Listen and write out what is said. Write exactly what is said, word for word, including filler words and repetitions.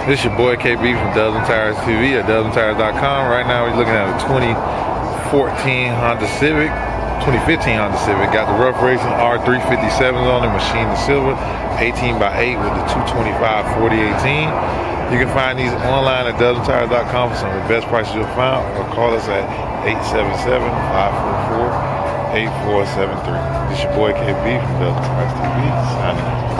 This is your boy K B from Dozen Tires T V at dozen tires dot com. Right now we're looking at a twenty fourteen Honda Civic, twenty fifteen Honda Civic. Got the Ruff Racing R three fifty-sevens on it, machined in silver, eighteen by eight with the two twenty-five forty eighteen. You can find these online at dozen tires dot com for some of the best prices you'll find, or call us at eight seven seven, five four four, eight four seven three. This is your boy K B from Dozen Tires T V, signing off.